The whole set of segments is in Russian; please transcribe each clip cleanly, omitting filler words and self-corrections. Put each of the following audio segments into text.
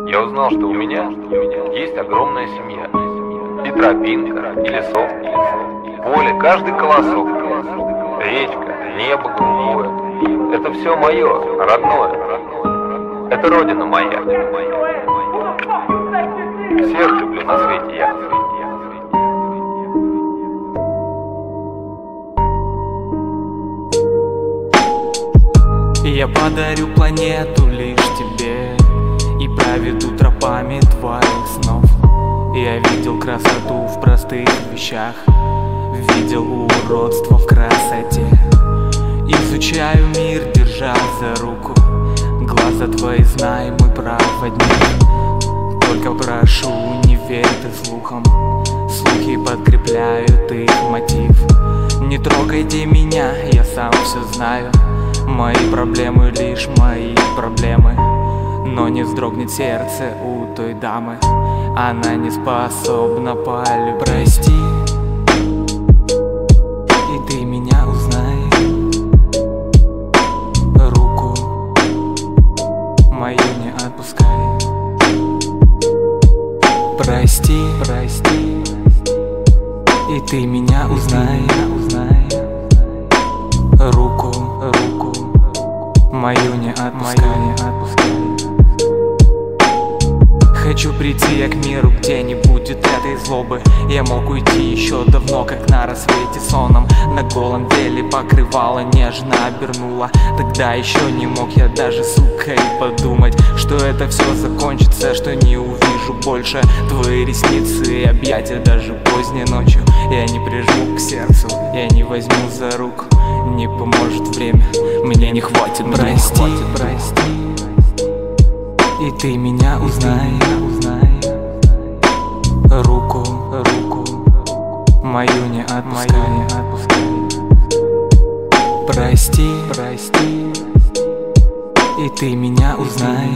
Я узнал, что у меня есть огромная семья. И тропинка, и лесок, поле, каждый колосок, речка, небо голубое. Это все мое, родное. Это родина моя. Всех люблю на свете я. Я подарю планету лишь тебе и проведу тропами твоих снов. Я видел красоту в простых вещах, видел уродство в красоте. Изучаю мир, держа за руку, глаза твои, знай, мой проводник. Только прошу, не верь ты слухам, слухи подкрепляют их мотив. Не трогайте меня, я сам все знаю. Мои проблемы лишь мои проблемы. Но не вздрогнет сердце у той дамы, она не способна полюбить. Прости, и ты меня узнай. Руку мою не отпускай. Прости, прости, и ты меня узнай. Руку мою не отпускай. Хочу прийти я к миру, где не будет этой злобы. Я мог уйти еще давно, как на рассвете соном. На голом теле покрывало нежно обернуло. Тогда еще не мог я даже, сука, и подумать, что это все закончится, что не увижу больше твои ресницы и объятия даже поздней ночью. Я не прижму к сердцу, я не возьму за руку. Не поможет время, мне не хватит. Прости, прости, и ты меня узнай. Руку мою не отпускай. Прости, прости, и ты меня узнай.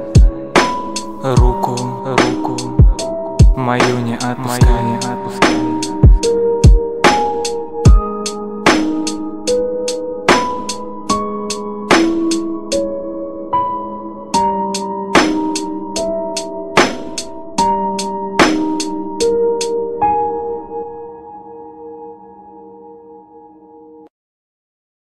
Руку мою не отпускай.